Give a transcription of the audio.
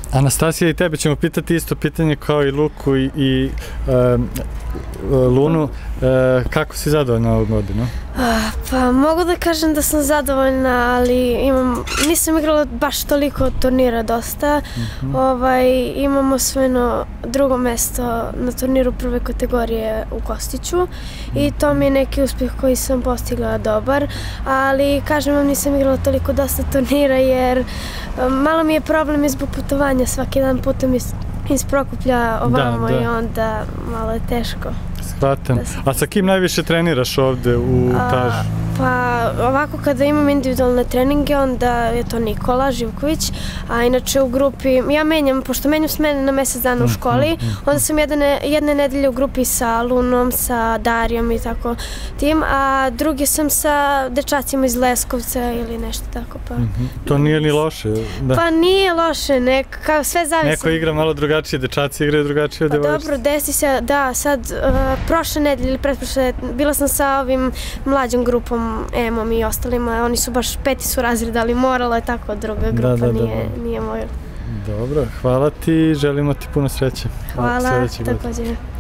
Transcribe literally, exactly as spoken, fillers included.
Anastasija, i tebe ćemo pitati isto pitanje kao i Luku i, i um, Lunu. Uh, kako si zadovoljna ovu godinu? Ah, pa mogu da kažem da sam zadovoljna, ali imam, nisam igrala baš toliko turnira dosta. Mm-hmm. ovaj, imam osvojeno drugo mesto na turniru prve kategorije u Kostiću mm-hmm. i to mi je neki uspjeh koji sam postigla dobar, ali kažem vam nisam igrala toliko dosta turnira jer um, malo mi je problem i zbog putovanja, svaki dan putem iz, iz Prokuplja ovamo da, da. I onda malo je teško. Shvatam. A sa kim najviše treniraš ovde u Tažu? Pa ovako kada imam individualne treninge onda je to Nikola Živković, a inače u grupi, ja menjam, pošto menjam smene na mjesec dana u školi, onda sam jedne, jedne nedelje u grupi sa Lunom, sa Darijom i tako tim, a druge sam sa dečacima iz Leskovca ili nešto tako. Pa. Mm-hmm. To nije ni loše? Da. Pa nije loše, nek, kao sve zavisi. Neko igra malo drugačije, dečaci igraju drugačije od devojčica. Pa dobro, desi se, da, sad uh, prošle nedelje ili pretprošle, bila sam sa ovim mlađom grupom Emom i ostalima, oni su baš peti su razreda, ali morala je tako, druga grupa da, da, da, nije, nije moja. Dobro, hvala ti, želimo ti puno sreće. Hvala, također.